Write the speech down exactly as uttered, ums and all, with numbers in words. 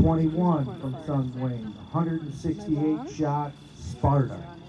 twenty-one from Sung Wing, one hundred sixty-eight shot Sparta.